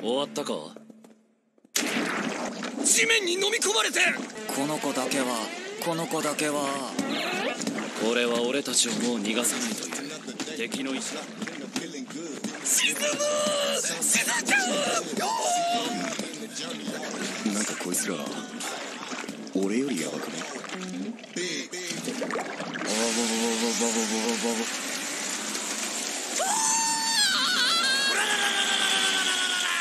終わったか。地面に飲み込まれて。 この子だけはこれは俺たちをもう逃がさないという敵の意志だ。沈むちゃう。 なんかこいつら俺よりヤバくね。